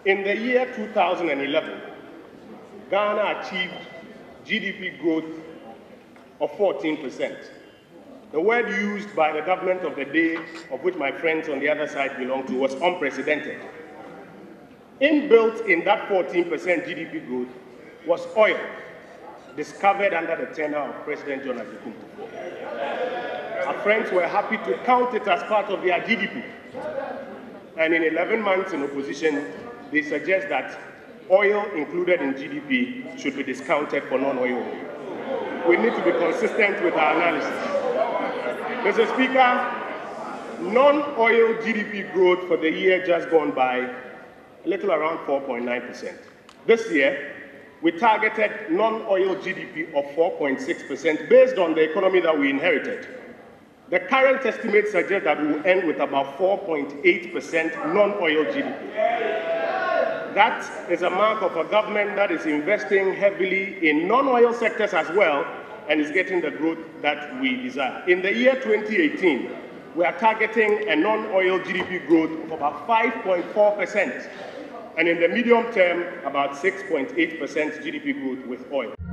In the year 2011, Ghana achieved GDP growth of 14%. The word used by the government of the day, of which my friends on the other side belong to, was unprecedented. Inbuilt in that 14% GDP growth was oil, discovered under the tenure of President John Our friends were happy to count it as part of their GDP. And in 11 months in opposition, they suggest that oil included in GDP should be discounted for non-oil. We need to be consistent with our analysis. Mr. Speaker, non-oil GDP growth for the year just gone by, a little around 4.9%. This year, we targeted non-oil GDP of 4.6% based on the economy that we inherited. The current estimates suggest that we will end with about 4.8% non-oil GDP. That is a mark of a government that is investing heavily in non-oil sectors as well and is getting the growth that we desire. In the year 2018, we are targeting a non-oil GDP growth of about 5.4%, and in the medium term, about 6.8% GDP growth with oil.